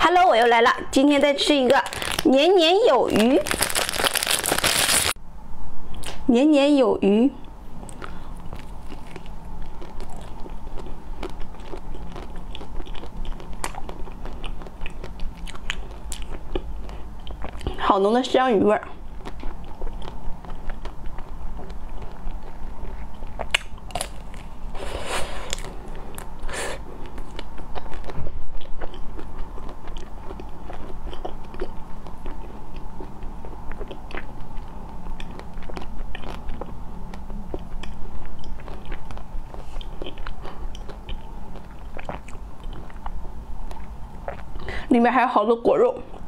Hello， 我又来了，今天再吃一个年年有余。年年有余，好浓的香鱼味儿。 里面还有好多果肉。